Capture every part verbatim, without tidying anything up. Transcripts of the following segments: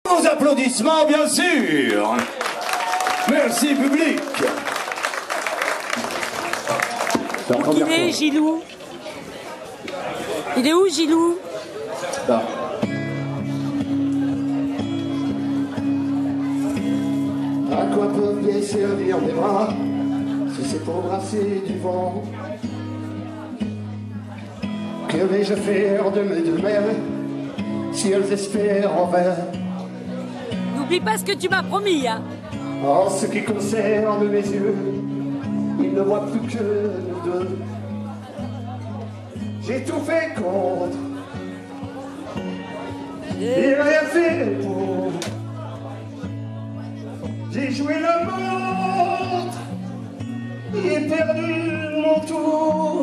Vos applaudissements, bien sûr. Merci, public. Où il est, Gilou? Il est où, Gilou? Là. À quoi peuvent bien servir mes bras si c'est pour brasser du vent? Que vais-je faire de mes deux mères si elles espèrent en vain? N'oublie pas ce que tu m'as promis, hein. En ce qui concerne mes yeux, ils ne voient plus que nous deux. J'ai tout fait contre et rien fait pour. J'ai joué le montre et perdu mon tour.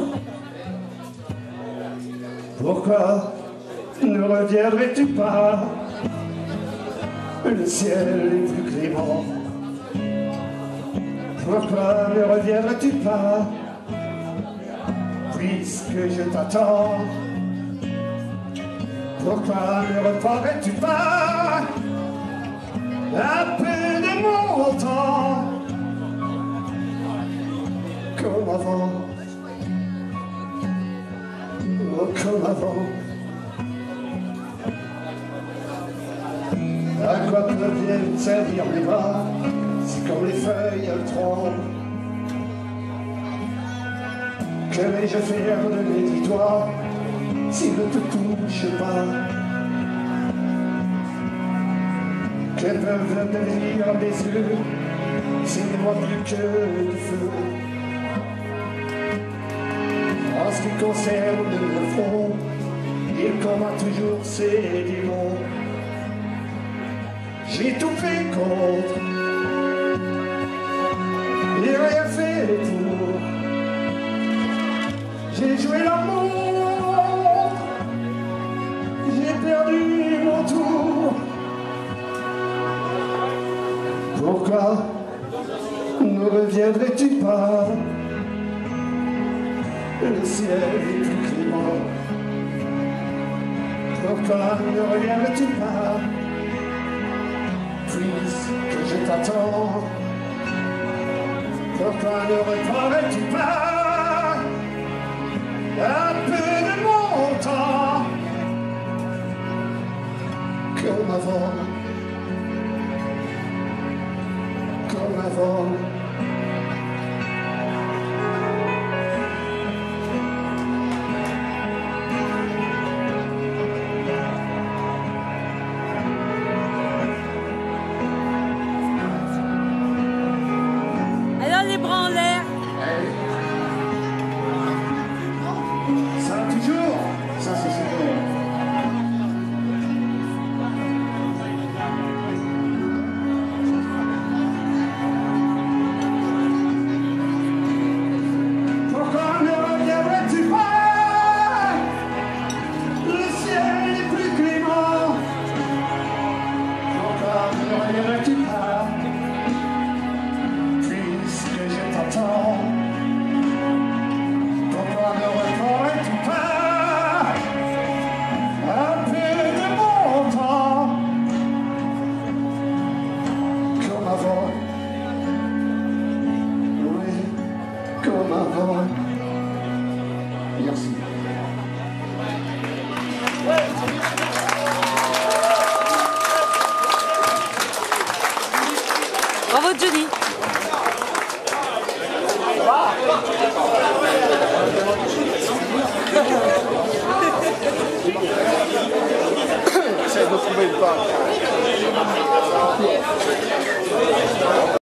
Pourquoi ne reviendrais-tu pas? Le ciel est plus clément. Pourquoi ne reviendrais-tu pas? Puisque je t'attends. Pourquoi ne reprendrais-tu pas un peu de mon temps comme avant? Oh, comme avant. À quoi peuvent bien servir mes bras si comme les feuilles elles tremblent? Que vais-je faire de mes dix doigts s'ils ne te touchent pas? Que peuvent devenir mes yeux s'ils ne voient plus que du feu? En ce qui concerne le front, il combat toujours ses démons. J'ai tout fait contre et rien fait pour. J'ai joué l'amour, j'ai perdu mon tour. Pourquoi ne reviendrais-tu pas? Le ciel est plus clément. Pourquoi ne reviendrais-tu pas? Puisque je t'attends. Pourquoi ne reprendrais-tu pas un peu de mon temps comme avant, comme avant? Alors les bras en l'air. Ça toujours, ça c'est super. Pourquoi ne reviendrais-tu pas? Le ciel est plus clément. Pourquoi ne reviendrais-tu pas? Puisque je t'attends. Pourquoi ne reprendrais-tu pas un peu de mon temps comme avant? Oui, comme avant. Merci. Bravo, Johnny. J'essaie de trouver le pas.